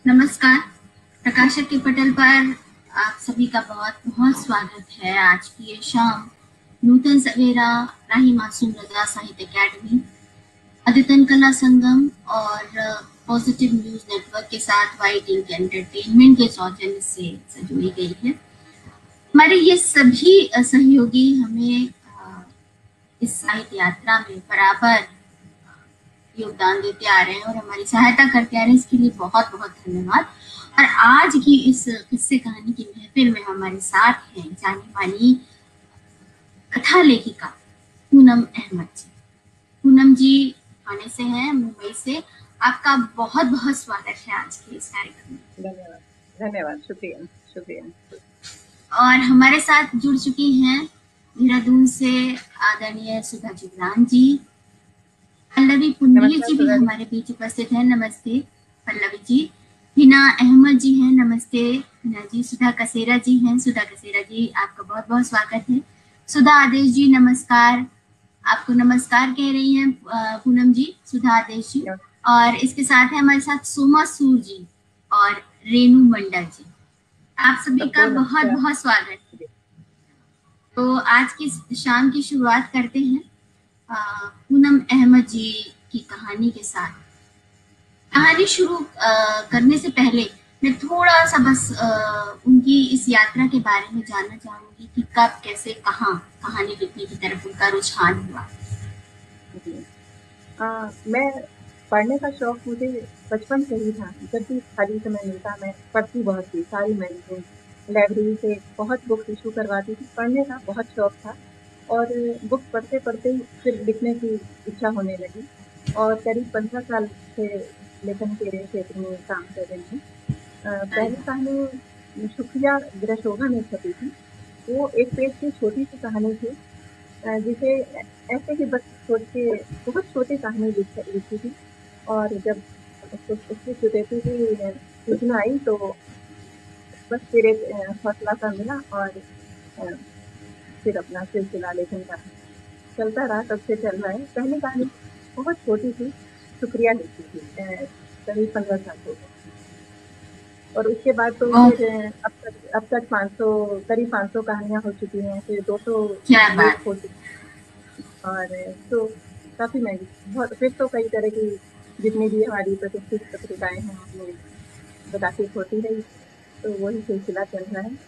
नमस्कार। प्रकाशक के पटल पर आप सभी का बहुत बहुत स्वागत है। आज की ये शाम नूतन सवेरा, राही मासूम रजा साहित्य अकेडमी, अद्यतन कला संगम और पॉजिटिव न्यूज नेटवर्क के साथ वाइट इंक एंटरटेनमेंट के सौजन्य से सजोई गई है। हमारे ये सभी सहयोगी हमें इस साहित्य यात्रा में बराबर योगदान देते आ रहे हैं और हमारी सहायता करते आ रहे हैं। इसके लिए बहुत बहुत धन्यवाद। और आज की इस किस्से कहानी की महफिल में हमारे साथ हैं जानी मानी कथा लेखिका पूनम अहमद जी। पूनम जी थाने से हैं, मुंबई से। आपका बहुत बहुत स्वागत है आज के इस कार्यक्रम में। धन्यवाद, धन्यवाद, शुक्रिया, शुक्रिया। और हमारे साथ जुड़ चुकी हैं देहरादून से आदरणीय सुधा जुगरान जी। पल्लवी पुनीर नमस्कार जी भी सुधा जी। हमारे बीच उपस्थित हैं। नमस्ते पल्लवी जी। हिना अहमद जी हैं। नमस्ते हिना जी। सुधा कसेरा जी हैं। सुधा कसेरा जी आपका बहुत बहुत स्वागत है। सुधा आदेश जी नमस्कार। आपको नमस्कार कह रही हैं पूनम जी, सुधा आदेश जी। और इसके साथ है हमारे साथ सोमा सूर जी और रेणु मंडल जी। आप सभी का सबको बहुत नमस्कार। बहुत स्वागत है। तो आज की शाम की शुरुआत करते हैं पूनम अहमद जी की कहानी के साथ। कहानी शुरू करने से पहले मैं थोड़ा सा बस उनकी इस यात्रा के बारे में जानना चाहूंगी कि कब, कैसे, कहाँ कहानी लिखने की तरफ उनका रुझान हुआ। जी। मैं पढ़ने का शौक मुझे बचपन से ही था। जब भी खाली समय मिलता मैं पढ़ती बहुत थी, सारी मैगजीन लाइब्रेरी से बहुत बुक्स इशू करवाती थी। पढ़ने का बहुत शौक था और बुक्स पढ़ते पढ़ते ही फिर लिखने की इच्छा होने लगी और करीब 15 साल से लेखन के क्षेत्र में काम कर रही हूँ। पहली कहानी शुक्रिया गृहशोभा में छपी थी। वो एक पेज की छोटी सी कहानी थी, जिसे ऐसे कि बस सोच के बहुत छोटी कहानी लिखी थी और जब उसकी स्वीकृति की सूचना आई तो बस फिर एक हौसला सा मिला और फिर अपना सिलसिला लेखन का चलता रहा, तब से चल रहा है। पहली कहानी बहुत छोटी थी, शुक्रिया लिखी थी, करीब 15 साल हो गए और उसके बाद तो फिर अब तक 500 करीब 500 कहानियां हो चुकी हैं, फिर 200 क्या लेख बात। हो चुके और तो काफ़ी महँगी बहुत। फिर तो कई तरह की जितनी भी हमारी प्रतिष्ठित पत्रिकाएँ हैं, उनमें प्रकाशित होती रही, तो वही सिलसिला चल रहा है।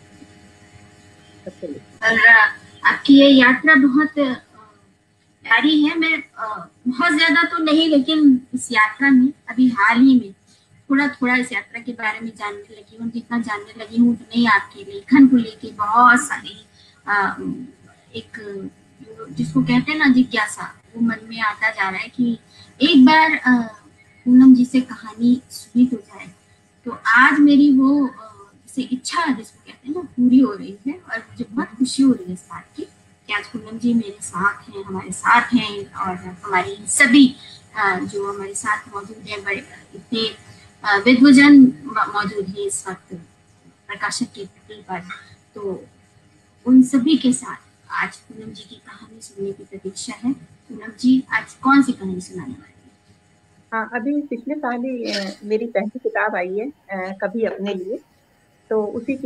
सबसे लेकर और आपकी ये यात्रा बहुत प्यारी है। मैं बहुत ज्यादा तो नहीं, लेकिन इस यात्रा में अभी हाल ही में थोड़ा थोड़ा इस यात्रा के बारे में जानने लगी हूँ। जितना जानने लगी हूँ उतने ही आपके लेखन को लेके बहुत सारी एक जिसको कहते हैं ना जिज्ञासा, वो मन में आता जा रहा है कि एक बार पूनम जी से कहानी सुनी तो जाए। तो आज मेरी वो जैसे इच्छा जिसको कहते हैं ना पूरी हो रही है और मुझे बहुत खुशी हो रही है इस बात की कि आज पूनम जी मेरे साथ हैं, हमारे साथ हैं। और हमारी सभी जो हमारे साथ मौजूद हैं, बड़े इतने विद्वजन मौजूद हैं इस वक्त प्रकाशक के पटल पर। तो उन सभी के साथ आज पूनम जी की कहानी सुनने की प्रतीक्षा है। पूनम जी आज कौन सी कहानी सुनाने वाली है? हाँ, अभी पिछले साल ही मेरी पहली किताब आई है, कभी अपने लिए। तो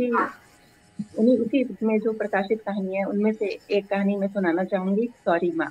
उसी में जो प्रकाशित कहानी है, उनमें से एक कहानी मैं सुनाना चाहूँगी, सॉरी माँ।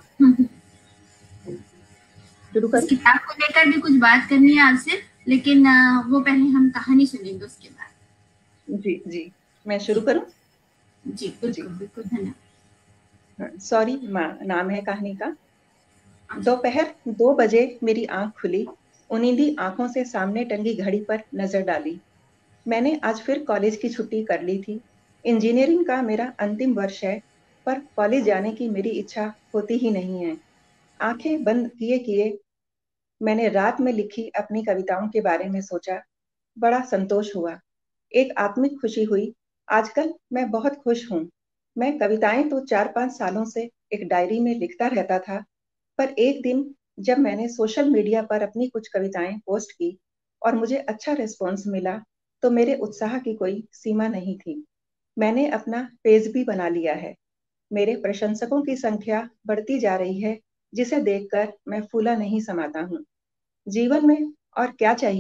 शुरू इस करूँ? किताब को लेकर भी कुछ बात करनी है आपसे, लेकिन वो पहले हम कहानी सुनेंगे उसके बाद। जी, जी। मैं शुरू जी करूँ? जी जी। बिल्कुल बिल्कुल, धन्यवाद। सॉरी माँ नाम है कहानी का। अच्छा। दोपहर 2 बजे मेरी आंख खुली। उन्नीदी आंखों से सामने टंगी घड़ी पर नजर डाली। मैंने आज फिर कॉलेज की छुट्टी कर ली थी। इंजीनियरिंग का मेरा अंतिम वर्ष है, पर कॉलेज जाने की मेरी इच्छा होती ही नहीं है। आंखें बंद किए किए मैंने रात में लिखी अपनी कविताओं के बारे में सोचा। बड़ा संतोष हुआ, एक आत्मिक खुशी हुई। आजकल मैं बहुत खुश हूँ। मैं कविताएं तो 4-5 सालों से एक डायरी में लिखता रहता था, पर एक दिन जब मैंने सोशल मीडिया पर अपनी कुछ कविताएं पोस्ट की और मुझे अच्छा रिस्पॉन्स मिला, तो मेरे उत्साह की कोई सीमा नहीं थी। मैंने अपना पेज भी बना लिया है। मेरे प्रशंसकों की संख्या बढ़ती जा रही है, जिसे देखकर मैं फूला नहीं समाता हूँ। जीवन में और क्या चाहिए?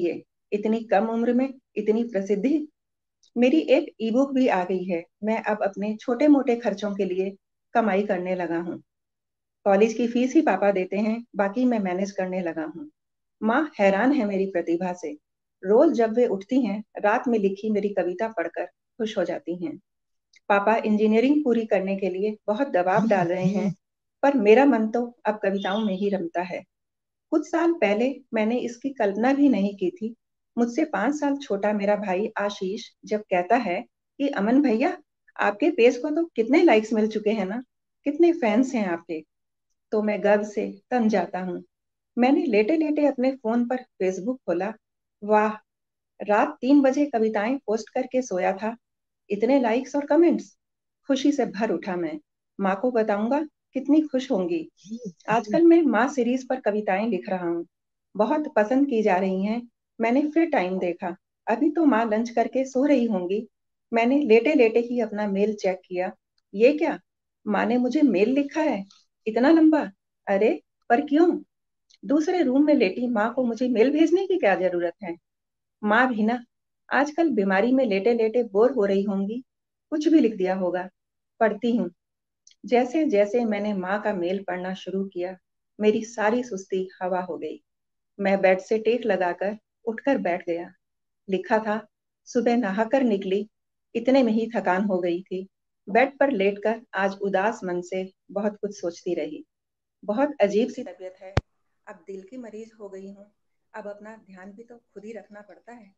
इतनी कम उम्र में इतनी प्रसिद्धि। मेरी एक ईबुक भी आ गई है। मैं अब अपने छोटे मोटे खर्चों के लिए कमाई करने लगा हूँ। कॉलेज की फीस ही पापा देते हैं, बाकी मैं मैनेज करने लगा हूँ। माँ हैरान है मेरी प्रतिभा से। रोज जब वे उठती हैं, रात में लिखी मेरी कविता पढ़कर खुश हो जाती हैं। पापा इंजीनियरिंग पूरी करने के लिए बहुत दबाव डाल रहे हैं, पर मेरा मन तो अब कविताओं में ही रमता है। कुछ साल पहले मैंने इसकी कल्पना भी नहीं की थी। मुझसे 5 साल छोटा मेरा भाई आशीष जब कहता है कि अमन भैया, आपके पेज को तो कितने लाइक्स मिल चुके हैं ना, कितने फैंस हैं आपके, तो मैं गर्व से तन जाता हूँ। मैंने लेटे लेटे अपने फोन पर फेसबुक खोला। वाह, रात 3 बजे कविताएं पोस्ट करके सोया था, इतने लाइक्स और कमेंट्स। खुशी से भर उठा मैं। माँ को बताऊंगा, कितनी खुश होंगी। आजकल मैं माँ सीरीज पर कविताएं लिख रहा हूँ, बहुत पसंद की जा रही हैं। मैंने फिर टाइम देखा, अभी तो माँ लंच करके सो रही होंगी। मैंने लेटे लेटे ही अपना मेल चेक किया। ये क्या, माँ ने मुझे मेल लिखा है, इतना लंबा। अरे, पर क्यों? दूसरे रूम में लेटी माँ को मुझे मेल भेजने की क्या जरूरत है? माँ भी ना, आजकल बीमारी में लेटे लेटे बोर हो रही होंगी, कुछ भी लिख दिया होगा। पढ़ती हूँ। जैसे जैसे मैंने माँ का मेल पढ़ना शुरू किया, मेरी सारी सुस्ती हवा हो गई। मैं बेड से टेक लगाकर उठकर बैठ गया। लिखा था, सुबह नहाकर निकली, इतने में ही थकान हो गई थी। बेड पर लेटकर आज उदास मन से बहुत कुछ सोचती रही। बहुत अजीब सी तबीयत है, अब दिल की मरीज हो गई हूँ। अब अपना ध्यान भी तो खुद ही रखना पड़ता है।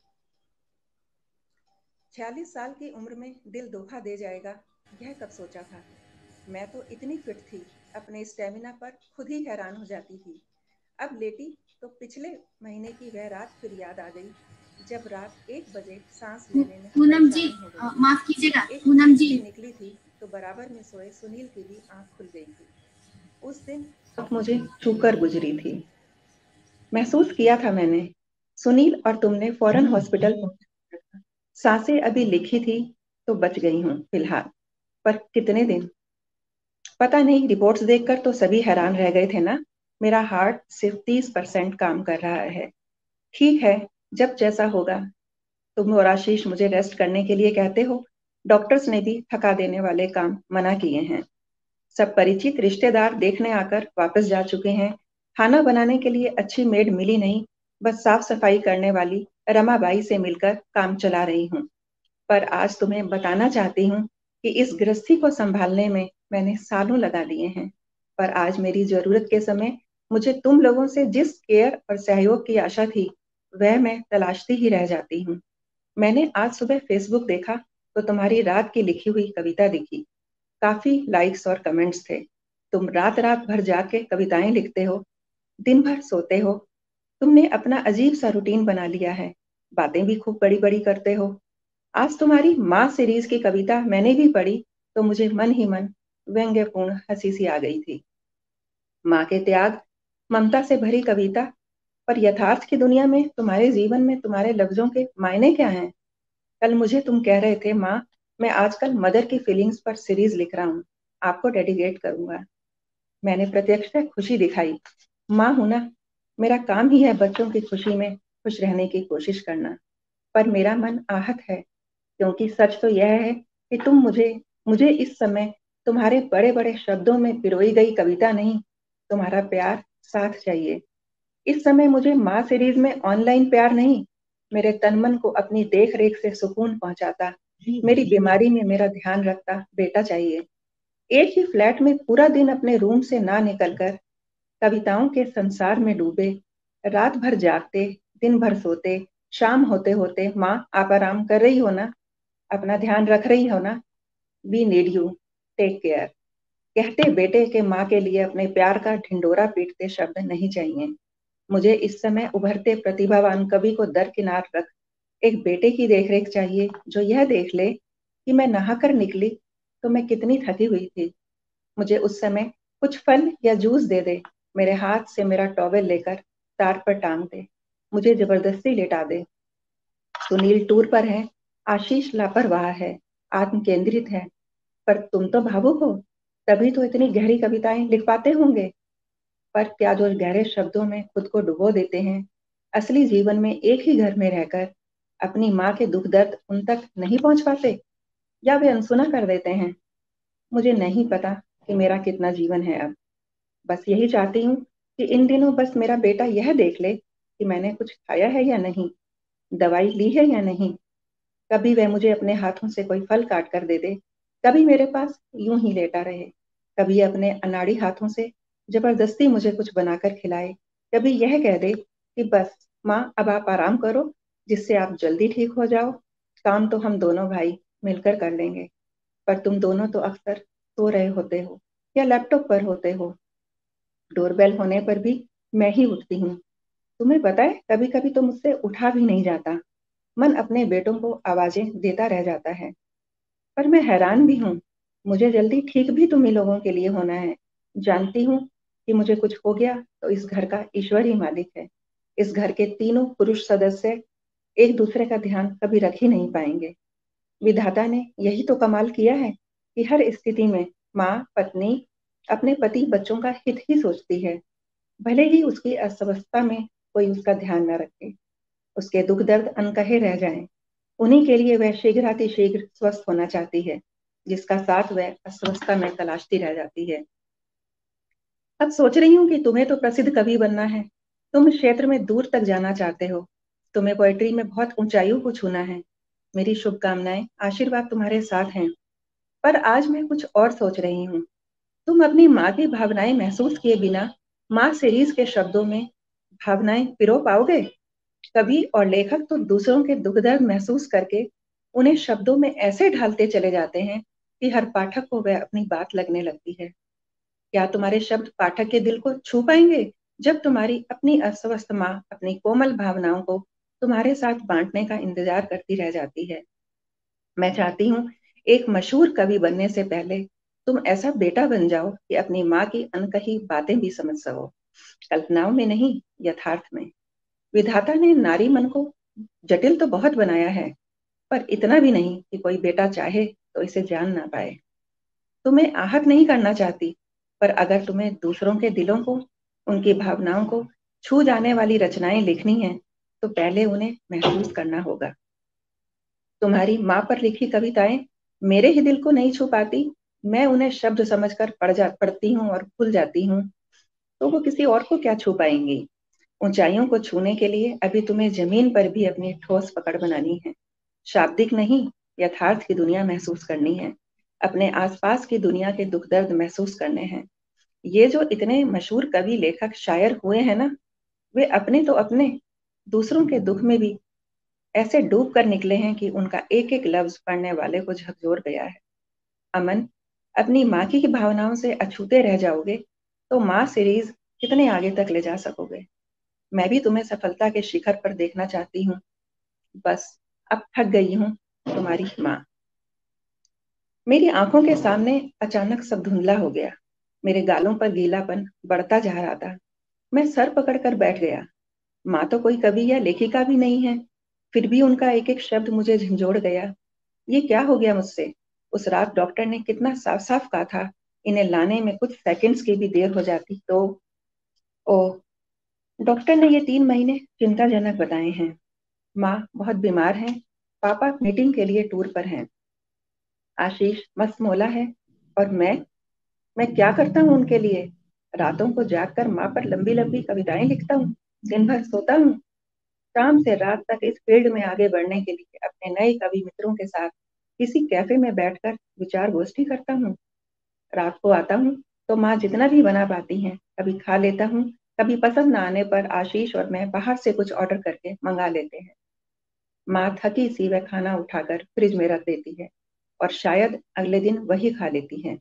46 साल की उम्र में दिल धोखा दे जाएगा, यह कब सोचा था। मैं तो इतनी फिट थी, अपने स्टेमिना पर खुद ही हैरान हो जाती थी। अब लेटी तो पिछले महीने की वह रात फिर याद आ गई, जब रात 1 बजे सांस लेने में पूनम जी, परेशानी हो गई थी। माफ कीजिएगा एक पूनम नींद जी। सी निकली थी तो बराबर में सोए सुनील की भी आंख खुल गई थी। उस दिन अब मुझे छूकर गुजरी थी। महसूस किया था मैंने, सुनील और तुमने फौरन हॉस्पिटल पहुंचा था। सांसें अभी लिखी थी तो बच गई हूँ फिलहाल, पर कितने दिन पता नहीं। रिपोर्ट्स देखकर तो सभी हैरान रह गए थे ना। मेरा हार्ट सिर्फ 30% काम कर रहा है। ठीक है, जब जैसा होगा। तुम और आशीष मुझे रेस्ट करने के लिए कहते हो, डॉक्टर्स ने भी थका देने वाले काम मना किए हैं। सब परिचित रिश्तेदार देखने आकर वापस जा चुके हैं। खाना बनाने के लिए अच्छी मेड मिली नहीं, बस साफ सफाई करने वाली रमाबाई से मिलकर काम चला रही हूँ। पर आज तुम्हें बताना चाहती हूँ कि इस गृहस्थी को संभालने में मैंने सालों लगा दिए हैं, पर आज मेरी जरूरत के समय मुझे तुम लोगों से जिस केयर और सहयोग की आशा थी, वह मैं तलाशती ही रह जाती हूँ। मैंने आज सुबह फेसबुक देखा तो तुम्हारी रात की लिखी हुई कविता दिखी। काफी लाइक्स और कमेंट्स थे। तुम रात रात भर जाग के कविताएं लिखते हो, दिन भर सोते हो। तुमने अपना अजीब सा रूटीन बना लिया है, बातें भी खूब बड़ी बड़ी करते हो। आज तुम्हारी माँ सीरीज की कविता मैंने भी पढ़ी तो मुझे मन ही मन व्यंग्यपूर्ण हंसी सी आ गई थी। माँ के त्याग, ममता से भरी कविता, पर यथार्थ की दुनिया में तुम्हारे जीवन में तुम्हारे लफ्जों के मायने क्या हैं? कल मुझे तुम कह रहे थे, माँ मैं आजकल मदर की फीलिंग्स पर सीरीज लिख रहा हूँ, आपको डेडिकेट करूंगा। मैंने प्रत्यक्ष खुशी दिखाई। माँ हूं ना, मेरा काम ही है बच्चों की खुशी में खुश रहने की कोशिश करना। पर मेरा मन आहत है, क्योंकि सच तो यह है कि तुम मुझे मुझे इस समय तुम्हारे बड़े बड़े शब्दों में पिरोई गई कविता नहीं, तुम्हारा प्यार साथ चाहिए। इस समय मुझे माँ सीरीज में ऑनलाइन प्यार नहीं, मेरे तन मन को अपनी देख रेख से सुकून पहुंचाता, मेरी बीमारी में मेरा ध्यान रखता बेटा चाहिए। एक ही फ्लैट में पूरा दिन अपने रूम से ना निकलकर कविताओं के संसार में डूबे, रात भर जागते, दिन भर सोते, शाम होते होते माँ आप आराम कर रही हो ना, अपना ध्यान रख रही हो ना, we need you, take care कहते बेटे के माँ के लिए अपने प्यार का ढिंडोरा पीटते शब्द नहीं चाहिए। मुझे इस समय उभरते प्रतिभावान कवि को दरकिनार रख एक बेटे की देखरेख चाहिए, जो यह देख ले कि मैं नहाकर निकली तो मैं कितनी थकी हुई थी। मुझे उस समय कुछ फल या जूस दे दे, मेरे हाथ से मेरा टॉवेल लेकर तार पर टांग दे, मुझे जबरदस्ती लेटा दे। सुनील टूर पर है, आशीष लापरवाह है, आत्म केंद्रित है, पर तुम तो भावुक हो, तभी तो इतनी गहरी कविताएं लिख पाते होंगे। पर क्या जो गहरे शब्दों में खुद को डुबो देते हैं, असली जीवन में एक ही घर में रहकर अपनी माँ के दुख दर्द उन तक नहीं पहुंच पाते, या वे अनसुना कर देते हैं। मुझे नहीं पता कि मेरा कितना जीवन है अब। बस यही चाहती हूँ कि इन दिनों बस मेरा बेटा यह देख ले कि मैंने कुछ खाया है या नहीं, दवाई ली है या नहीं। कभी वह मुझे अपने हाथों से कोई फल काट कर दे दे, कभी मेरे पास यूं ही लेटा रहे, कभी अपने अनाड़ी हाथों से जबरदस्ती मुझे कुछ बनाकर खिलाए, कभी यह कह दे कि बस माँ अब आप आराम करो, जिससे आप जल्दी ठीक हो जाओ। काम तो हम दोनों भाई मिलकर कर लेंगे, पर तुम दोनों तो अक्सर सो रहे होते हो या लैपटॉप पर होते हो। डोरबेल होने पर भी मैं ही उठती हूँ। तुम्हें पता है, कभी कभी तो मुझसे उठा भी नहीं जाता। मन अपने बेटों को आवाजें देता रह जाता है। पर मैं हैरान भी हूँ। मुझे जल्दी ठीक भी तुम्ही लोगों के लिए होना है। जानती हूँ कि मुझे कुछ हो गया तो इस घर का ईश्वर ही मालिक है। इस घर के तीनों पुरुष सदस्य एक दूसरे का ध्यान कभी रख ही नहीं पाएंगे। विधाता ने यही तो कमाल किया है कि हर स्थिति में माँ पत्नी अपने पति बच्चों का हित ही सोचती है, भले ही उसकी अस्वस्थता में कोई उसका ध्यान न रखे, उसके दुख दर्द अनकहे रह जाएं। उन्हीं के लिए वह शीघ्रातिशीघ्र स्वस्थ होना चाहती है, जिसका साथ वह अस्वस्थता में तलाशती रह जाती है। अब सोच रही हूँ कि तुम्हें तो प्रसिद्ध कवि बनना है। तुम इस क्षेत्र में दूर तक जाना चाहते हो। तुम्हें पोएट्री में बहुत ऊंचाइयों को छूना है। मेरी शुभकामनाएं, आशीर्वाद तुम्हारे साथ हैं। पर आज मैं कुछ और सोच रही हूँ। तुम अपनी माँ की भावनाएं महसूस किए बिना माँ सीरीज के शब्दों में भावनाएं पिरो पाओगे कभी? और लेखक तो दूसरों के दुख दर्द महसूस करके उन्हें शब्दों में ऐसे ढालते चले जाते हैं कि हर पाठक को वह अपनी बात लगने लगती है। क्या तुम्हारे शब्द पाठक के दिल को छू पाएंगे जब तुम्हारी अपनी अस्वस्थ माँ अपनी कोमल भावनाओं को तुम्हारे साथ बांटने का इंतजार करती रह जाती है? मैं चाहती हूँ एक मशहूर कवि बनने से पहले तुम ऐसा बेटा बन जाओ कि अपनी माँ की अनकही बातें भी समझ सको, कल्पनाओं में नहीं, यथार्थ में। विधाता ने नारी मन को जटिल तो बहुत बनाया है, पर इतना भी नहीं कि कोई बेटा चाहे तो इसे जान ना पाए। तुम्हें आहत नहीं करना चाहती, पर अगर तुम्हें दूसरों के दिलों को, उनकी भावनाओं को छू जाने वाली रचनाएं लिखनी है, तो पहले उन्हें महसूस करना होगा। तुम्हारी माँ पर लिखी कविताएं मेरे ही दिल को नहीं छू पाती। मैं उन्हें शब्द समझकर पढ़ती हूँ और भूल जाती हूँ, तो वो किसी और को क्या छू पाएंगी? ऊंचाइयों को छूने के लिए अभी तुम्हें जमीन पर भी अपनी ठोस पकड़ बनानी है। शाब्दिक नहीं, यथार्थ की दुनिया महसूस करनी है। अपने आसपास की दुनिया के दुख दर्द महसूस करने हैं। ये जो इतने मशहूर कवि लेखक शायर हुए हैं ना, वे अपने तो अपने, दूसरों के दुख में भी ऐसे डूब कर निकले हैं कि उनका एक एक लफ्ज पढ़ने वाले को झकझोर गया है। अमन, अपनी माँ की भावनाओं से अछूते रह जाओगे तो माँ सीरीज कितने आगे तक ले जा सकोगे? मैं भी तुम्हें सफलता के शिखर पर देखना चाहती हूँ। बस अब थक गई हूँ, तुम्हारी माँ। मेरी आंखों के सामने अचानक सब धुंधला हो गया। मेरे गालों पर गीलापन बढ़ता जा रहा था। मैं सर पकड़कर बैठ गया। माँ तो कोई कवि या लेखिका भी नहीं है, फिर भी उनका एक एक शब्द मुझे झंझोड़ गया। ये क्या हो गया मुझसे? उस रात डॉक्टर ने कितना साफ साफ कहा था, इन्हें लाने में कुछ सेकंड्स की भी देर हो जाती तो। ओ, डॉक्टर ने ये 3 महीने चिंताजनक बताए हैं। माँ बहुत बीमार हैं, पापा मीटिंग के लिए टूर पर हैं, आशीष मस्त मौला है, और मैं क्या करता हूँ उनके लिए? रातों को जागकर माँ पर लंबी लंबी कविताएं लिखता हूँ, दिन भर सोता हूँ, शाम से रात तक इस फील्ड में आगे बढ़ने के लिए अपने नए कवि मित्रों के साथ किसी कैफे में बैठकर विचार गोष्ठी करता हूँ। रात को आता हूँ तो माँ जितना भी बना पाती हैं कभी खा लेता हूँ, कभी पसंद न आने पर आशीष और मैं बाहर से कुछ ऑर्डर करके मंगा लेते हैं। माँ थकी सी वह खाना उठाकर फ्रिज में रख देती है और शायद अगले दिन वही खा लेती है।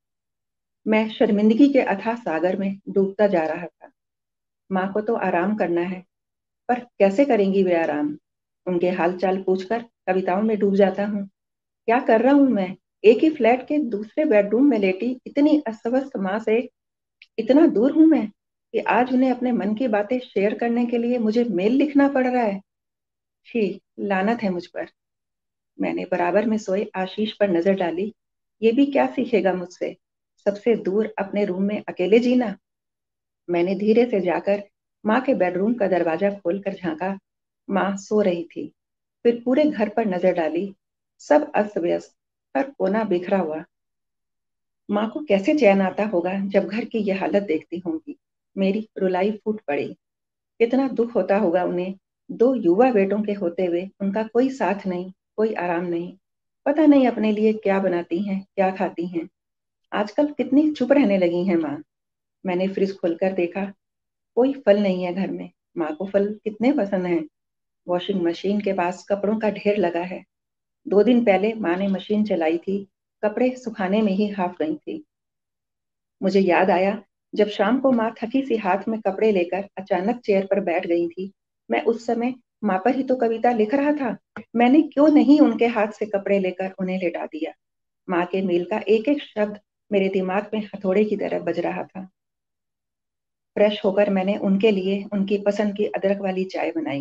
मैं शर्मिंदगी के अथाह सागर में डूबता जा रहा था। माँ को तो आराम करना है, पर कैसे करेंगी वे आराम? उनके हालचाल पूछकर कविताओं में डूब जाता हूँ। क्या कर रहा हूँ मैं? एक ही फ्लैट के दूसरे बेडरूम में लेटी इतनी अस्वस्थ माँ से इतना दूर हूं मैं कि आज उन्हें अपने मन की बातें शेयर करने के लिए मुझे मेल लिखना पड़ रहा है। छी, लानत है मुझ पर। मैंने बराबर में सोए आशीष पर नजर डाली। ये भी क्या सीखेगा मुझसे, सबसे दूर अपने रूम में अकेले जीना। मैंने धीरे से जाकर माँ के बेडरूम का दरवाजा खोलकर झांका। माँ सो रही थी। फिर पूरे घर पर नजर डाली। सब अस्त व्यस्त, हर कोना बिखरा हुआ। माँ को कैसे चैन आता होगा जब घर की यह हालत देखती होंगी। मेरी रुलाई फूट पड़ी। कितना दुख होता होगा उन्हें। 2 युवा बेटों के होते हुए उनका कोई साथ नहीं, कोई आराम नहीं। पता नहीं अपने लिए क्या बनाती हैं, क्या खाती हैं। आजकल कितनी चुप रहने लगी हैं माँ। मैंने फ्रिज खोलकर देखा, कोई फल नहीं है घर में। माँ को फल कितने पसंद हैं। वॉशिंग मशीन के पास कपड़ों का ढेर लगा है। 2 दिन पहले माँ ने मशीन चलाई थी, कपड़े सुखाने में ही हाफ गई थी। मुझे याद आया जब शाम को माँ थकी सी हाथ में कपड़े लेकर अचानक चेयर पर बैठ गई थी। मैं उस समय माँ पर ही तो कविता लिख रहा था। मैंने क्यों नहीं उनके हाथ से कपड़े लेकर उन्हें लिटा दिया। माँ के मेल का एक एक शब्द मेरे दिमाग में हथौड़े की तरह बज रहा था। फ्रेश होकर मैंने उनके लिए उनकी पसंद की अदरक वाली चाय बनाई।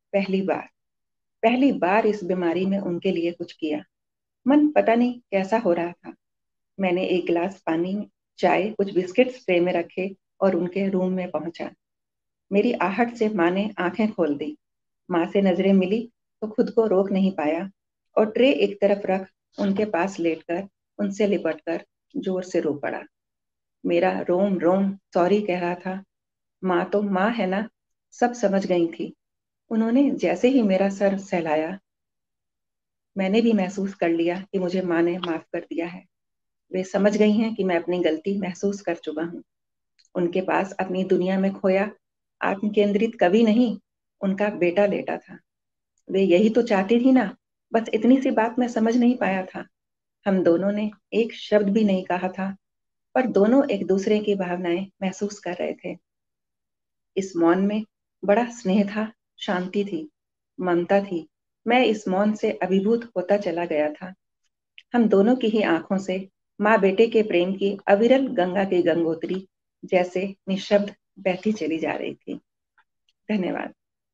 पहली बार इस बीमारी में उनके लिए कुछ किया। मन पता नहीं कैसा हो रहा था। मैंने एक गिलास पानी, चाय, कुछ बिस्किट्स ट्रे में रखे और उनके रूम में पहुंचा। मेरी आहट से माँ ने आंखें खोल दी। माँ से नजरें मिली तो खुद को रोक नहीं पाया और ट्रे एक तरफ रख उनके पास लेटकर उनसे लिपटकर जोर से रो पड़ा। मेरा रोम रोम सॉरी कह रहा था। माँ तो माँ है ना, सब समझ गई थी। उन्होंने जैसे ही मेरा सर सहलाया, मैंने भी महसूस कर लिया कि मुझे माँ ने माफ कर दिया है। वे समझ गई हैं कि मैं अपनी गलती महसूस कर चुका हूँ। उनके पास अपनी दुनिया में खोया आत्म केंद्रित कवि नहीं, उनका बेटा लेटा था। वे यही तो चाहती थी ना। बस इतनी सी बात मैं समझ नहीं पाया था। हम दोनों ने एक शब्द भी नहीं कहा था, पर दोनों एक दूसरे की भावनाएं महसूस कर रहे थे। इस मौन में बड़ा स्नेह था, शांति थी, ममता थी। मैं इस मौन से अभिभूत होता चला गया था। हम दोनों की ही आंखों से माँ बेटे के प्रेम की अविरल गंगा की गंगोत्री जैसे निशब्द बहती चली जा रही थी। धन्यवाद।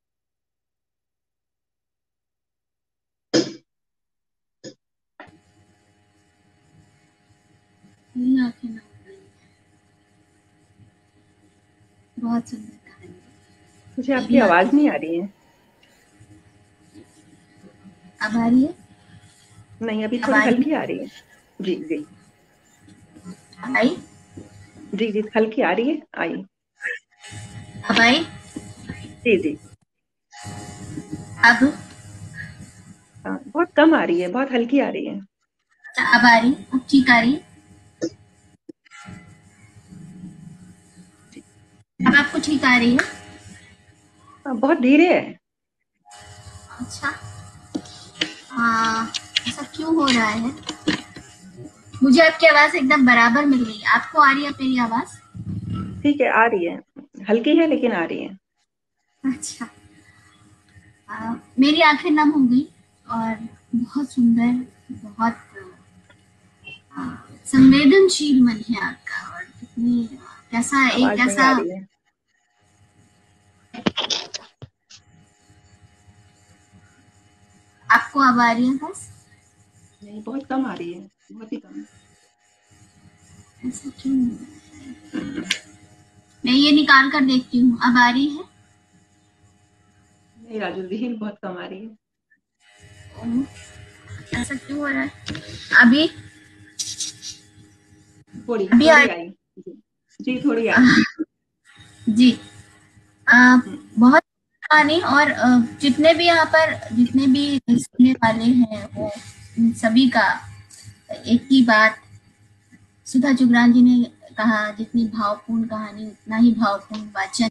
बहुत सुंदर कहानी। मुझे आपकी आवाज नहीं आ रही है। अब आ रही है? नहीं, अभी थोड़ी हल्की आ रही है। जी जी आई? जी जी, हल्की आ रही है। आई। अब आई? जी जी। अब? हाँ, बहुत कम आ रही है, बहुत हल्की आ रही है। अब आ रही? अब ठीक आ रही? अब आपको ठीक आ रही है? हाँ, बहुत धीरे है। अच्छा, ऐसा क्यों हो रहा है? मुझे आपकी आवाज एकदम बराबर मिल रही है। आपको आ रही है मेरी आवाज? ठीक है, आ रही है। हल्की है लेकिन आ रही है। अच्छा। मेरी आंखें नम हो गई और बहुत सुंदर, बहुत संवेदनशील मन है आपका। और कितनी कैसा एक आवाज नहीं आ ऐसा रही है। आपको अब आ रही है बस? नहीं, बहुत कम आ रही है, बहुत ही कम। ऐसा क्यों? मैं ये निकाल कर देखती हूँ। अब आ रही है? नहीं राजू जी, बहुत कम आ रही है। ऐसा क्यों हो रहा है? अभी थोड़ी अभी थोड़ी आई। जी थोड़ी आई। जी। बहुत कहानी। और जितने भी यहाँ पर जितने भी सुनने वाले हैं वो सभी का एक ही बात, सुधा चुगरान जी ने कहा, जितनी भावपूर्ण कहानी उतना ही भावपूर्ण वाचन।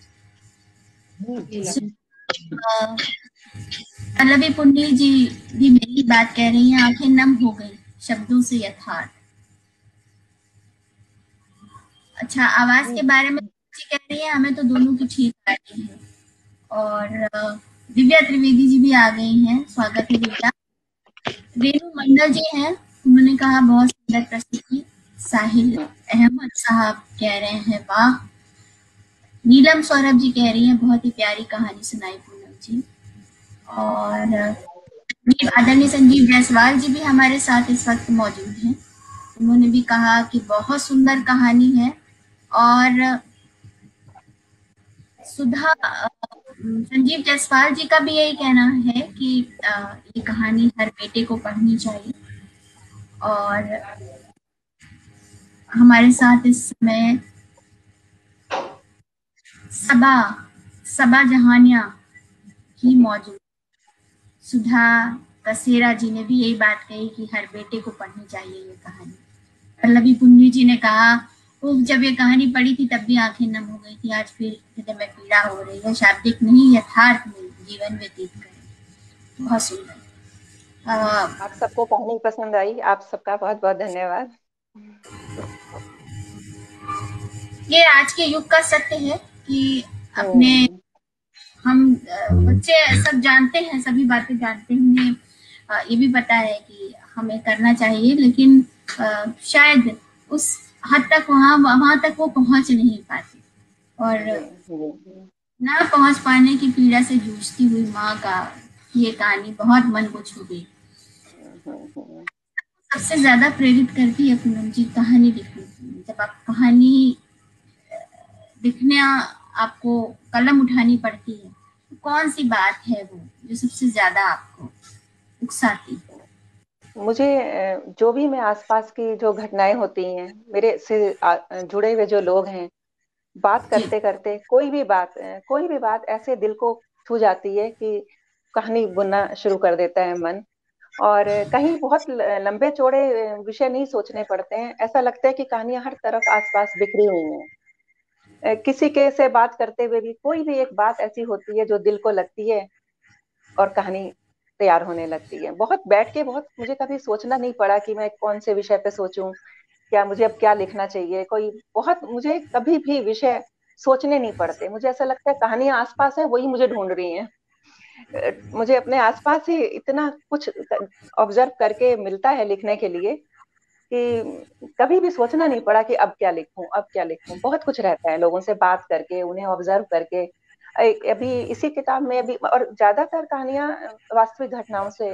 पल्लवी पुन्नी जी भी मेरी बात कह रही हैं, आंखें नम हो गई शब्दों से यथार्थ। अच्छा, आवाज के बारे में कह रही है, हमें तो दोनों की ठीक आ रही है। और दिव्या त्रिवेदी जी भी आ गई हैं। स्वागत है दिव्या। रेणु मंडल जी हैं, उन्होंने कहा बहुत सुंदर प्रस्तुति। साहिल अहमद साहब कह रहे हैं वाह। नीलम सौरभ जी कह रही हैं बहुत ही प्यारी कहानी सुनाई पूनम जी। और आदरणीय संजीव जायसवाल जी भी हमारे साथ इस वक्त मौजूद हैं। उन्होंने भी कहा कि बहुत सुंदर कहानी है। और सुधा संजीव जायसवाल जी का भी यही कहना है कि ये कहानी हर बेटे को पढ़नी चाहिए। और हमारे साथ इस समय सबा सबा जहानिया ही मौजूद। सुधा कसेरा जी ने भी यही बात कही कि हर बेटे को पढ़नी चाहिए ये कहानी। पल्लवी पुन्नी जी ने कहा वो जब ये कहानी पढ़ी थी तब भी आंखें नम हो गई थी, आज फिर हृदय में पीड़ा हो रही है, शाब्दिक नहीं यथार्थ में जीवन व्यतीत करें। बहुत सुंदर। आप सबको कहानी पसंद आई, आप सबका बहुत बहुत धन्यवाद। ये आज के युग का सत्य है कि अपने हम्म, हम बच्चे सब जानते हैं, सभी बातें जानते हैं, उन्हें ये भी पता है कि हमें करना चाहिए, लेकिन शायद उस हद तक वहां तक वो पहुंच नहीं पाते। और जी। ना पहुंच पाने की पीड़ा से जूझती हुई माँ का ये कहानी बहुत मन को छू गई। हम्म। सबसे ज्यादा प्रेरित करती है पूनम जी कहानी लिखने की। जब आप कहानी लिखने आपको कलम उठानी पड़ती है, तो कौन सी बात है वो जो सबसे ज्यादा आपको उकसाती है? मुझे जो भी मैं आसपास की जो घटनाएं होती हैं, मेरे से जुड़े हुए जो लोग हैं, बात जी करते करते कोई भी बात ऐसे दिल को छू जाती है कि कहानी बुनना शुरू कर देता है मन। और कहीं बहुत लंबे चौड़े विषय नहीं सोचने पड़ते हैं, ऐसा लगता है कि कहानियां हर तरफ आसपास बिखरी हुई हैं। किसी के से बात करते हुए भी कोई भी एक बात ऐसी होती है जो दिल को लगती है और कहानी तैयार होने लगती है। बहुत मुझे कभी सोचना नहीं पड़ा कि मैं कौन से विषय पे सोचूं, क्या मुझे अब क्या लिखना चाहिए। कोई बहुत मुझे कभी भी विषय सोचने नहीं पड़ते, मुझे ऐसा लगता है कहानियां आसपास है, वही मुझे ढूंढ रही हैं। मुझे अपने आसपास ही इतना कुछ ऑब्जर्व करके मिलता है लिखने के लिए कि कभी भी सोचना नहीं पड़ा कि अब क्या लिखूं। बहुत कुछ रहता है लोगों से बात करके, उन्हें ऑब्जर्व करके। अभी इसी किताब में अभी और ज्यादातर कहानियां वास्तविक घटनाओं से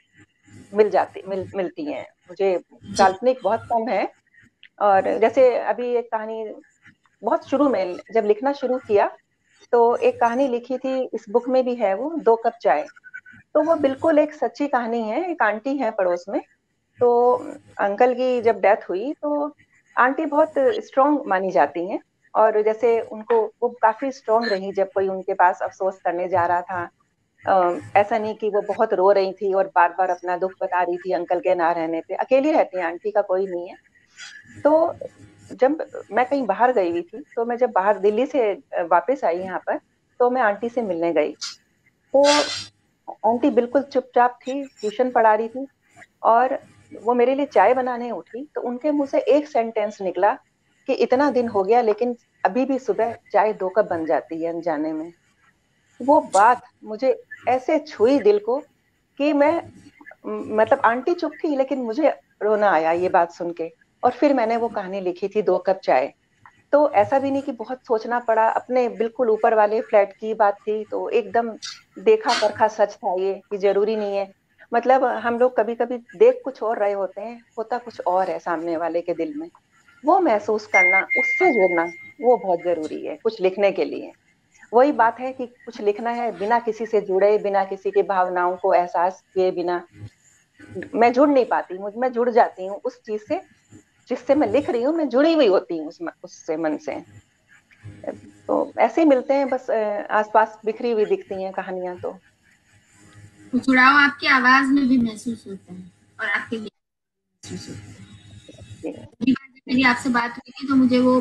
मिलती हैं मुझे। जी काल्पनिक बहुत कम है। और जैसे अभी एक कहानी बहुत शुरू में जब लिखना शुरू किया, तो एक कहानी लिखी थी, इस बुक में भी है, वो 2 कप चाय। तो वो बिल्कुल एक सच्ची कहानी है। एक आंटी है पड़ोस में, तो अंकल की जब डेथ हुई तो आंटी बहुत स्ट्रांग मानी जाती हैं। और जैसे उनको वो काफी स्ट्रांग रही जब कोई उनके पास अफसोस करने जा रहा था। ऐसा नहीं कि वो बहुत रो रही थी और बार बार अपना दुख बता रही थी अंकल के ना रहने पे। अकेली रहती है आंटी, का कोई नहीं है। तो जब मैं कहीं बाहर गई हुई थी, तो मैं जब बाहर दिल्ली से वापस आई यहाँ पर, तो मैं आंटी से मिलने गई। तो आंटी बिल्कुल चुपचाप थी, ट्यूशन पढ़ा रही थी। और वो मेरे लिए चाय बनाने उठी तो उनके मुंह से एक सेंटेंस निकला कि इतना दिन हो गया लेकिन अभी भी सुबह चाय 2 कप बन जाती है अनजाने में। वो बात मुझे ऐसे छुई दिल को कि मैं मतलब आंटी चुप थी लेकिन मुझे रोना आया ये बात सुन के। और फिर मैंने वो कहानी लिखी थी 2 कप चाय। तो ऐसा भी नहीं कि बहुत सोचना पड़ा, अपने बिल्कुल ऊपर वाले फ्लैट की बात थी तो एकदम देखा परखा सच था ये, कि जरूरी नहीं है। मतलब हम लोग कभी कभी देख कुछ और रहे होते हैं, होता कुछ और है सामने वाले के दिल में। वो महसूस करना, उससे जुड़ना, वो बहुत जरूरी है कुछ लिखने के लिए। वही बात है कि कुछ लिखना है बिना किसी से जुड़े, बिना किसी की भावनाओं को एहसास किए बिना मैं जुड़ नहीं पाती। मैं जुड़ जाती हूँ उस चीज से जिससे मैं लिख रही हूँ, मैं जुड़ी हुई होती हूँ उससे, मन से। तो ऐसे ही मिलते हैं बस, आसपास बिखरी हुई दिखती हैं कहानियां तो। तो जुड़ाव आपकी आवाज में भी महसूस होता है और आपके लिए महसूस होता है। पहली बार जब मेरी आपसे बात हुई थी तो मुझे वो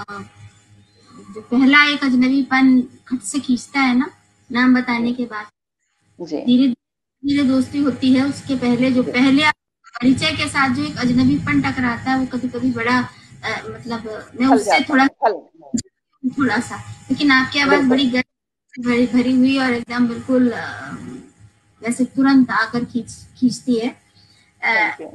जो पहला एक अजनबीपन खट से खींचता है ना, नाम बताने के बाद जी धीरे धीरे दोस्ती होती है। उसके पहले जो जी। पहले परिचय के साथ जो एक अजनबीपन टकराता है वो कभी कभी बड़ा मतलब मैं फल उससे जाता थोड़ा है, फल। थोड़ा सा, लेकिन आपकी आवाज बिल्कुल। बड़ी भरी भरी हुई और एकदम बिल्कुल वैसे तुरंत आकर खींचती है। Thank you.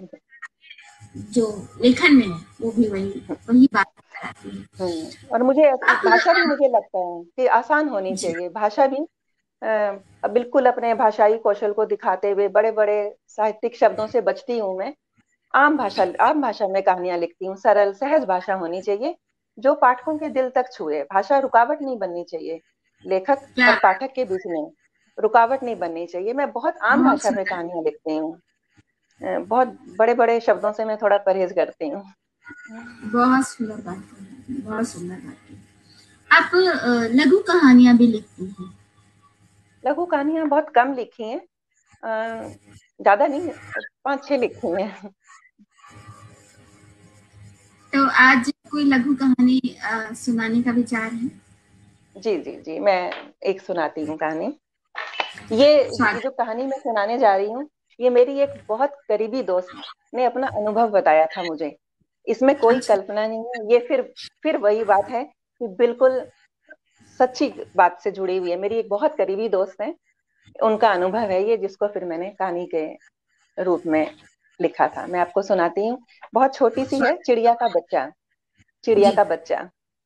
जो लेखन में है वो भी वही वही बात कराती है। और मुझे आपको भाषा भी मुझे लगता है कि आसान होनी जी चाहिए, भाषा भी बिल्कुल अपने भाषाई कौशल को दिखाते हुए बड़े बड़े साहित्यिक शब्दों से बचती हूँ मैं। आम भाषा में कहानियां लिखती हूँ, सरल सहज भाषा होनी चाहिए। जो पाठकों के दिल तक छुए। भाषा रुकावट नहीं बननी चाहिए, लेखक क्या और पाठक के बीच में रुकावट नहीं बननी चाहिए। मैं बहुत आम बहुत भाषा में सुंदर, कहानियां लिखती हूँ, बहुत बड़े बड़े शब्दों से मैं थोड़ा परहेज करती हूँ। बहुत सुंदर बात है, बहुत सुंदर बात है। आप लघु कहानियां भी लिखती हैं? लघु कहानियां बहुत कम लिखी हैं, ज्यादा नहीं, 5-6 लिखी हैं। तो आज कोई लघु कहानी सुनाने का विचार है? जी जी जी, मैं एक सुनाती हूँ कहानी। ये ये स्वागत। जो कहानी मैं सुनाने जा रही हूँ, ये मेरी एक बहुत करीबी दोस्त ने अपना अनुभव बताया था मुझे। इसमें कोई अच्छा। कल्पना नहीं है, ये फिर वही बात है कि बिल्कुल सच्ची बात से जुड़ी हुई है। मेरी एक बहुत करीबी दोस्त है, उनका अनुभव है ये, जिसको फिर मैंने कहानी के रूप में लिखा था। मैं आपको सुनाती हूँ। बहुत छोटी सी है, चिड़िया का बच्चा। चिड़िया जी। का बच्चा।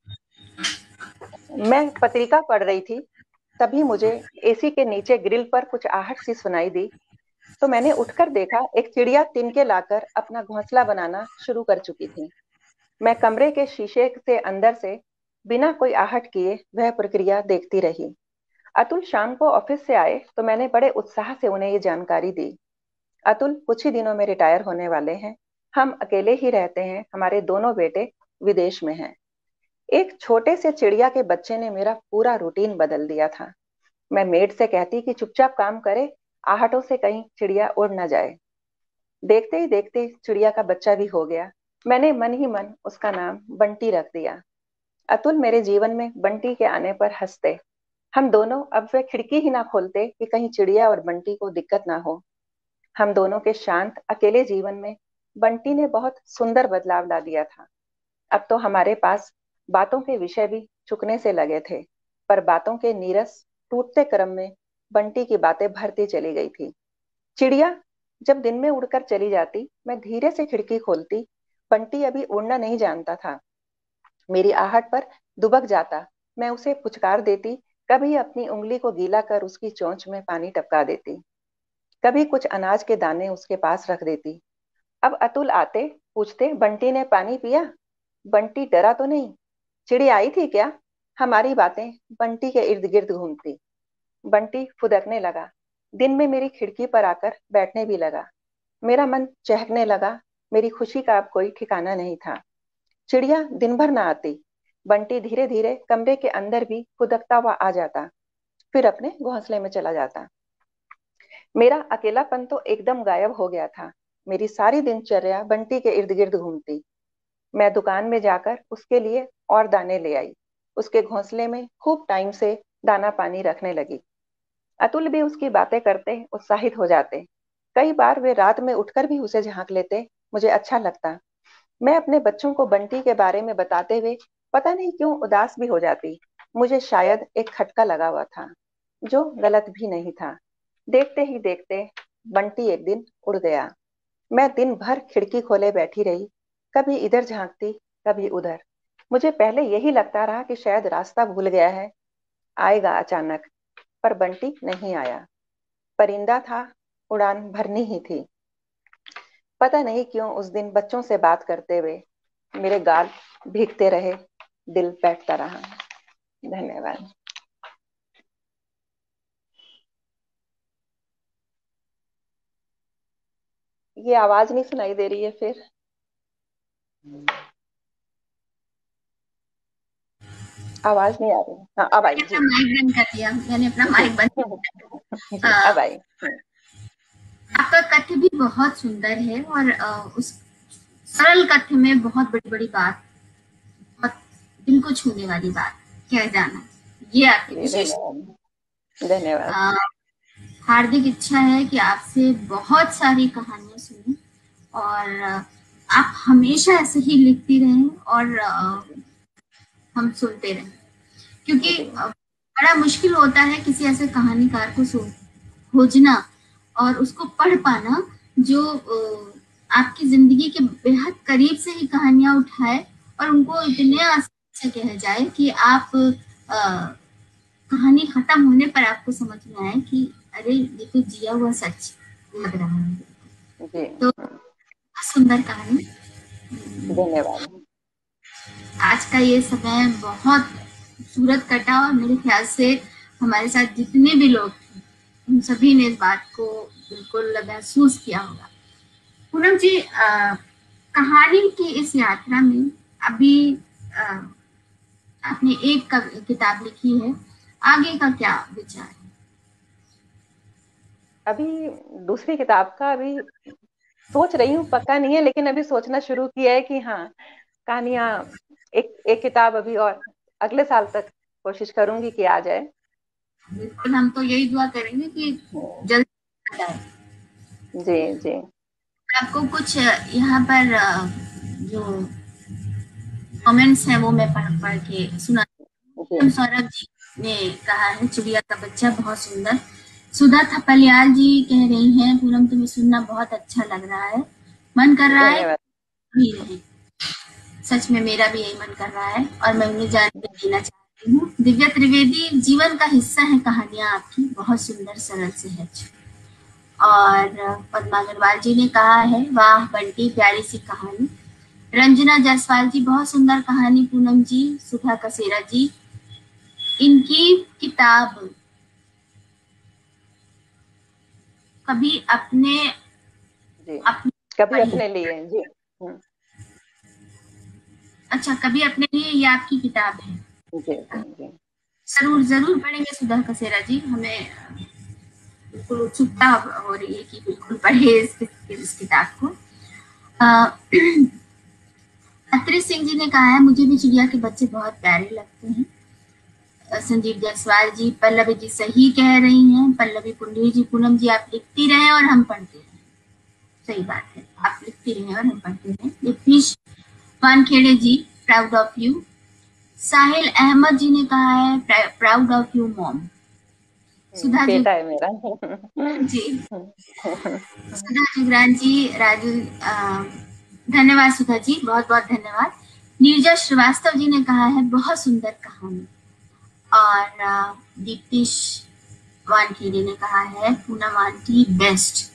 मैं पत्रिका पढ़ रही थी, तभी मुझे एसी के नीचे ग्रिल पर कुछ आहट सी सुनाई दी। तो मैंने उठकर देखा, एक चिड़िया तिनके लाकर अपना घोंसला बनाना शुरू कर चुकी थी। मैं कमरे के शीशे से अंदर से बिना कोई आहट किए वह प्रक्रिया देखती रही। अतुल शाम को ऑफिस से आए तो मैंने बड़े उत्साह से उन्हें ये जानकारी दी। अतुल कुछ ही दिनों में रिटायर होने वाले हैं। हम अकेले ही रहते हैं, हमारे दोनों बेटे विदेश में हैं। एक छोटे से चिड़िया के बच्चे ने मेरा पूरा रूटीन बदल दिया था। मैं मेड से कहती कि चुपचाप काम करे, आहटों से कहीं चिड़िया उड़ न जाए। देखते ही देखते चिड़िया का बच्चा भी हो गया। मैंने मन ही मन उसका नाम बंटी रख दिया। अतुल मेरे जीवन में बंटी के आने पर हंसते। हम दोनों अब वे खिड़की ही ना खोलते कि कहीं चिड़िया और बंटी को दिक्कत ना हो। हम दोनों के शांत अकेले जीवन में बंटी ने बहुत सुंदर बदलाव ला दिया था। अब तो हमारे पास बातों के विषय भी चुकने से लगे थे, पर बातों के नीरस टूटते क्रम में बंटी की बातें भरती चली गई थी। चिड़िया जब दिन में उड़कर चली जाती, मैं धीरे से खिड़की खोलती। बंटी अभी उड़ना नहीं जानता था। मेरी आहट पर दुबक जाता। मैं उसे पुचकार देती, कभी अपनी उंगली को गीला कर उसकी चोंच में पानी टपका देती, कभी कुछ अनाज के दाने उसके पास रख देती। अब अतुल आते, पूछते, बंटी ने पानी पिया? बंटी डरा तो नहीं? चिड़ी आई थी क्या? हमारी बातें बंटी के इर्द गिर्द घूमती। बंटी फुदकने लगा, दिन में मेरी खिड़की पर आकर बैठने भी लगा। मेरा मन चहकने लगा। मेरी खुशी का अब कोई ठिकाना नहीं था। चिड़िया दिन भर ना आती, बंटी धीरे धीरे कमरे के अंदर भी फुदकता हुआ आ जाता, फिर अपने घोंसले में चला जाता। मेरा अकेलापन तो एकदम गायब हो गया था। मेरी सारी दिनचर्या बंटी के इर्द गिर्द घूमती। मैं दुकान में जाकर उसके लिए और दाने ले आई। उसके घोंसले में खूब टाइम से दाना पानी रखने लगी। अतुल भी उसकी बातें करते उत्साहित हो जाते। कई बार वे रात में उठकर भी उसे झांक लेते। मुझे अच्छा लगता। मैं अपने बच्चों को बंटी के बारे में बताते हुए पता नहीं क्यों उदास भी हो जाती। मुझे शायद एक खटका लगा हुआ था, जो गलत भी नहीं था। देखते ही देखते बंटी एक दिन उड़ गया। मैं दिन भर खिड़की खोले बैठी रही, कभी इधर झांकती, कभी उधर। मुझे पहले यही लगता रहा कि शायद रास्ता भूल गया है, आएगा अचानक। पर बंटी नहीं आया। परिंदा था, उड़ान भरनी ही थी। पता नहीं क्यों उस दिन बच्चों से बात करते हुए मेरे गाल भीगते रहे, दिल बैठता रहा। धन्यवाद। ये आवाज नहीं सुनाई दे रही है फिर? आवाज नहीं आ रही। हाँ, अब आई मैंने जी। अपना माइक बंद कर दिया, मैंने अपना जी माइक बंद। जी, अब आई। आपका कथ्य भी बहुत सुंदर है, और उस सरल कथ्य में बहुत बड़ी बड़ी बात, बहुत दिल को छूने वाली बात कह जाना, ये आपकी जी विशेष। धन्यवाद। धन्यवाद। अ, हार्दिक इच्छा है कि आपसे बहुत सारी कहानियां सुने, और आप हमेशा ऐसे ही लिखती रहें, और हम सुनते रहें, क्योंकि जी बड़ा मुश्किल होता है किसी ऐसे कहानीकार को खोजना और उसको पढ़ पाना, जो आपकी जिंदगी के बेहद करीब से ही कहानियां उठाए, और उनको इतने आसानी से कह जाए कि आप कहानी खत्म होने पर आपको समझ में आए कि अरे ये तो जिया हुआ सच लग रहा है। जी। तो सुंदर कहानी। धन्यवाद। आज का ये समय बहुत खूबसूरत कटा और मेरे ख्याल से हमारे साथ जितने भी लोग थे उन सभी ने इस बात को बिल्कुल महसूस किया होगा। पूनम जी, कहानी की इस यात्रा में अभी अ, आपने एक किताब लिखी है, आगे का क्या विचार है? अभी दूसरी किताब का अभी सोच रही हूँ, पक्का नहीं है, लेकिन अभी सोचना शुरू किया है कि हाँ, कहानियां, एक एक किताब अभी और अगले साल तक कोशिश करूंगी कि आ जाए। बिल्कुल, हम तो यही दुआ करेंगे कि जल्दी आ जाए। जी जी आपको कुछ यहाँ पर जो कमेंट्स हैं वो मैं पढ़ पढ़ के सुना। जी। सौरभ जी ने कहा है चिड़िया का बच्चा बहुत सुंदर। सुधा थपलियाल जी कह रही हैं पूनम तुम्हें सुनना बहुत अच्छा लग रहा है, मन कर रहा है धन्यवाद। भी रहे। सच में मेरा भी यही मन कर रहा है और मैं उन्हें जानकारी देना चाहती हूँ। दिव्या त्रिवेदी, जीवन का हिस्सा है कहानियां आपकी, बहुत सुंदर सरल सहज। और पद्मा अग्रवाल जी ने कहा है वाह बंटी प्यारी सी कहानी। रंजना जायसवाल जी बहुत सुंदर कहानी पूनम जी। सुधा कसेरा जी, इनकी किताब कभी अपने जी, अपने कभी पढ़ी? अपने लिए जी। अच्छा, कभी अपने लिए ये आपकी किताब है? जी जी जी। जरूर जरूर पढ़ेंगे सुधा कसेरा जी, हमें बिल्कुल उत्सुकता हो रही है कि बिल्कुल पढ़े इस किताब को। अत्रि सिंह जी ने कहा है मुझे भी चिड़िया के बच्चे बहुत प्यारे लगते हैं। संजीव जायसवाल जी, पल्लवी जी सही कह रही हैं। पल्लवी पुंडरी जी, पूनम जी आप लिखती रहें और हम पढ़ते रहें। सही बात है, आप लिखती रहें और हम पढ़ते रहें। Nitish Wankhede ji, proud of you. Sahil Ahmad ji ने कहा है proud of you mom. Sudha ji बेटा है मेरा। जी, सुधा जुगरान जी, राजू धन्यवाद सुधा जी, बहुत बहुत धन्यवाद। नीरजा श्रीवास्तव जी ने कहा है बहुत सुंदर कहानी। और दीप्तिश वानखेड़े ने कहा है पूनम आंटी बेस्ट।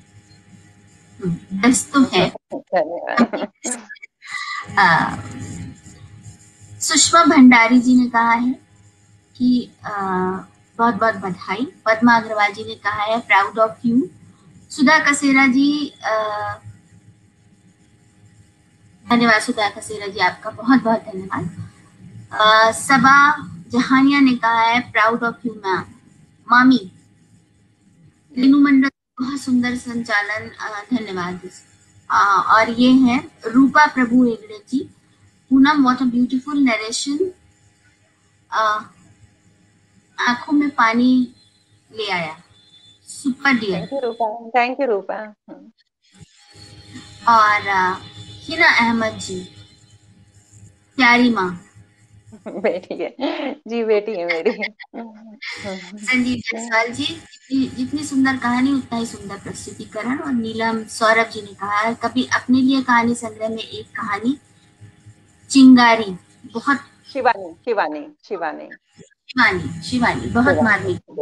बेस्ट तो है। धन्यवाद। अ, सुषमा भंडारी जी ने कहा है कि बहुत बहुत बधाई। पद्मा अग्रवाल जी ने कहा है proud of you. Sudha Kasera ji, धन्यवाद सुधा कसेरा जी, आपका बहुत बहुत धन्यवाद। सबा जहानिया ने कहा है प्राउड ऑफ यू मैम मामी। लीनू मंडल, बहुत सुंदर संचालन, धन्यवाद। और ये है Rupa Prabhu Hegde ji, Poonam what a beautiful narration, आंखों में पानी ले आया, super dear. Thank you Rupa. Thank you Rupa. और हिना अहमद जी, प्यारी माँ। बेटी है जी, बेटी है मेरी। संजीव जायसवाल जी, जितनी सुंदर कहानी उतना ही सुंदर प्रस्तुतिकरण। और नीलम सौरभ जी ने कहा है कभी अपने लिए कहानी संग्रह में एक कहानी, चिंगारी। बहुत शिवानी शिवानी शिवानी शिवानी, शिवानी बहुत शिवानी। मार्मिक।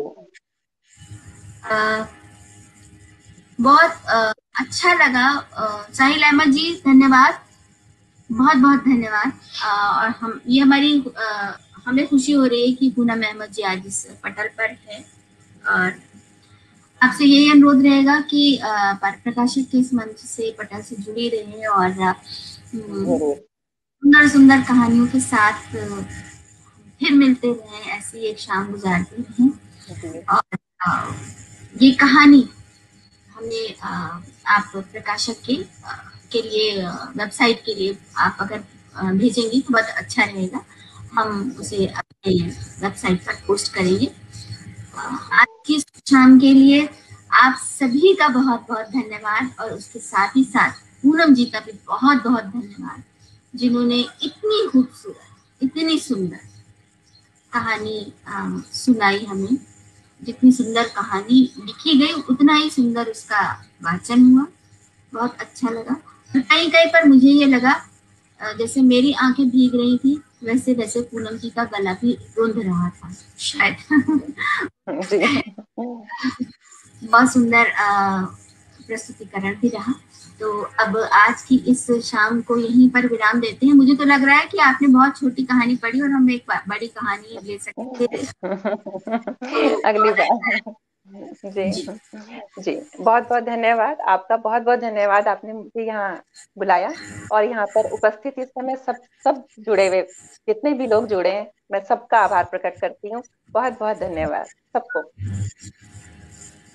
बहुत अच्छा लगा। साहिल अहमद जी धन्यवाद, बहुत बहुत धन्यवाद। और हम ये हमारी हमें खुशी हो रही है कि पूनम अहमद जी आज इस पटल पर है। और आपसे यही अनुरोध रहेगा कि प्रकाशक के इस मंच से पटल से जुड़ी रहे और जरूर। सुंदर सुंदर कहानियों के साथ फिर मिलते रहे, ऐसी एक शाम गुजारते रहे। जी और ये कहानी हमें आप प्रकाशक के लिए वेबसाइट के लिए आप अगर भेजेंगी तो बहुत अच्छा रहेगा। हम उसे अपने वेबसाइट पर पोस्ट करेंगे। आज की शाम के लिए आप सभी का बहुत बहुत धन्यवाद और उसके साथ ही साथ पूनम जी का भी बहुत बहुत धन्यवाद, जिन्होंने इतनी खूबसूरत इतनी सुंदर कहानी सुनाई हमें। जितनी सुंदर कहानी लिखी गई उतना ही सुंदर उसका वाचन हुआ, बहुत अच्छा लगा। कहीं कहीं पर मुझे ये लगा जैसे मेरी आंखें भीग रही थी, वैसे वैसे पूनम जी का गला भी रुंध रहा था शायद। जी। बहुत सुंदर प्रस्तुतिकरण भी रहा। तो अब आज की इस शाम को यहीं पर विराम देते हैं। मुझे तो लग रहा है कि आपने बहुत छोटी कहानी पढ़ी और हम एक बड़ी कहानी ले सकते थे। अगली बार। जी जी जी, बहुत बहुत धन्यवाद आपका, बहुत बहुत धन्यवाद, आपने मुझे यहाँ बुलाया और यहाँ पर उपस्थित इस समय सब सब जुड़े हुए जितने भी लोग जुड़े हैं, मैं सबका आभार प्रकट करती हूँ। बहुत बहुत धन्यवाद सबको।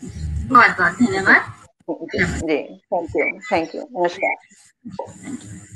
बहुत बहुत जी धन्यवाद। जी जी, थैंक यू, नमस्कार। Thank you.